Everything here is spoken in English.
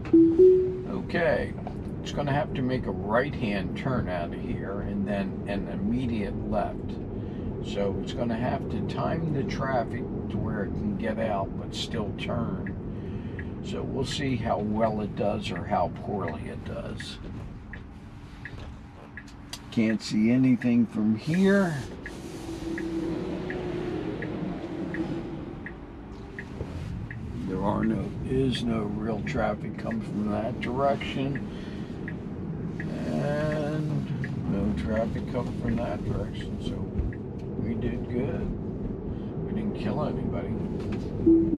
Okay, it's going to have to make a right-hand turn out of here and then an immediate left. So it's going to have to time the traffic to where it can get out but still turn. So we'll see how well it does or how poorly it does. Can't see anything from here. There is no real traffic coming from that direction. And no traffic coming from that direction. So we did good. We didn't kill anybody.